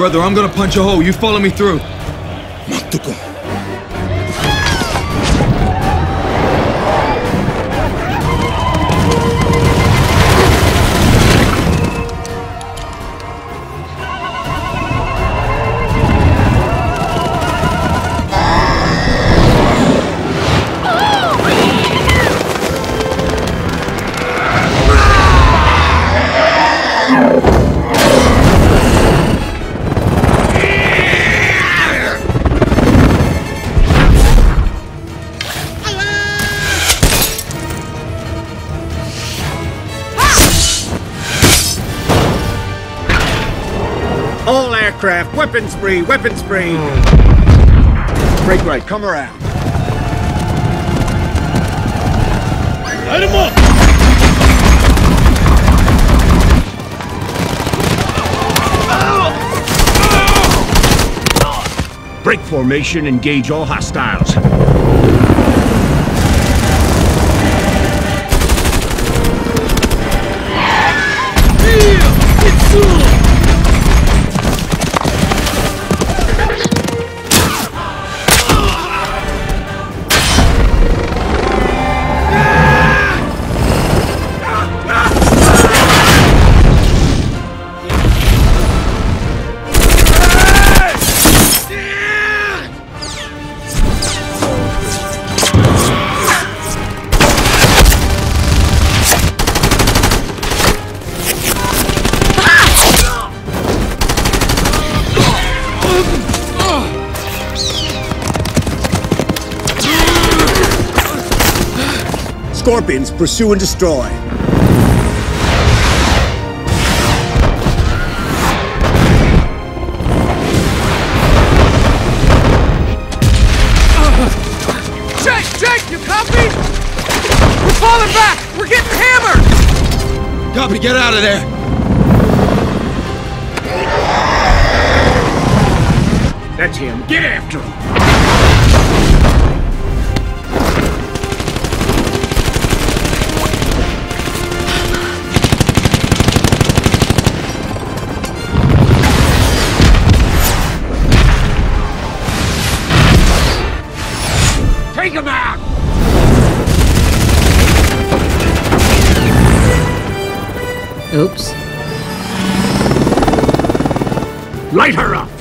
Brother, I'm gonna punch a hole. You follow me through. Matuko. All aircraft, weapons free, weapons free. Break right, come around. Light him up! Break formation, engage all hostiles. Scorpions, pursue and destroy. Jake, you copy? We're falling back! We're getting hammered! Copy, get out of there! That's him. Get after him! Take him out! Oops. Light her up!